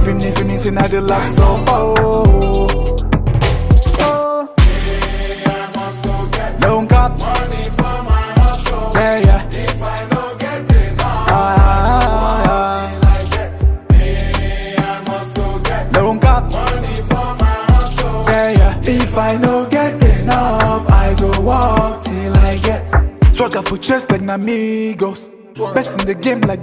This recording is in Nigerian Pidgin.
Even if it means in the last so don't cap money for my hustle. yeah. If I don't get enough, till I get. Me, I must go get. Don't cap Money for my hustle. yeah. If I no get enough, I go walk till I get. Swagger for chest like Namigos. Best in the game like